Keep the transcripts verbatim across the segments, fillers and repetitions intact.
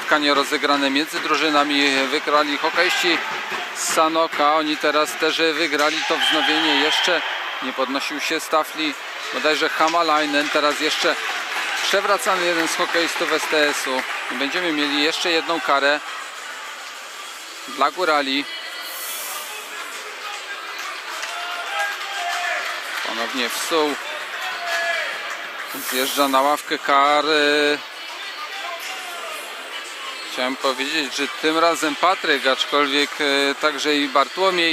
spotkanie rozegrane między drużynami. Wygrali hokeiści z Sanoka. Oni teraz też wygrali to wznowienie. Jeszcze nie podnosił się Stafli, bodajże Hamalainen. Teraz jeszcze przewracany jeden z hokeistów S T S-u. Będziemy mieli jeszcze jedną karę dla Górali. Ponownie Wsuł zjeżdża na ławkę kar. Chciałem powiedzieć, że tym razem Patryk, aczkolwiek także i Bartłomiej.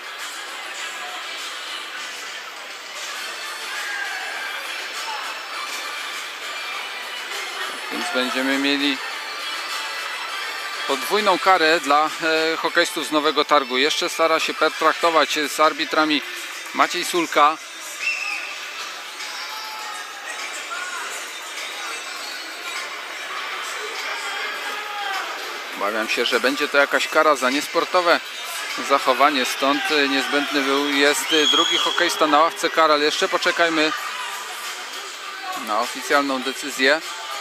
Więc będziemy mieli podwójną karę dla hokeistów z Nowego Targu. Jeszcze stara się pertraktować z arbitrami Maciej Sulka. Obawiam się, że będzie to jakaś kara za niesportowe zachowanie, stąd niezbędny był jest drugi hokeista na ławce kar, ale jeszcze poczekajmy na oficjalną decyzję.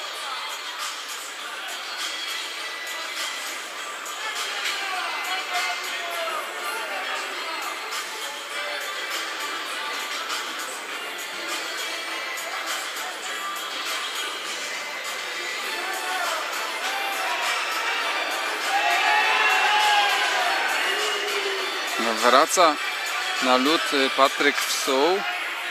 Wraca na lód Patryk Wsuł.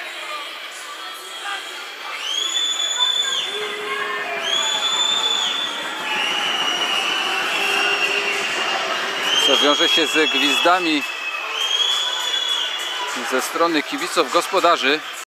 Co wiąże się z gwizdami ze strony kibiców gospodarzy.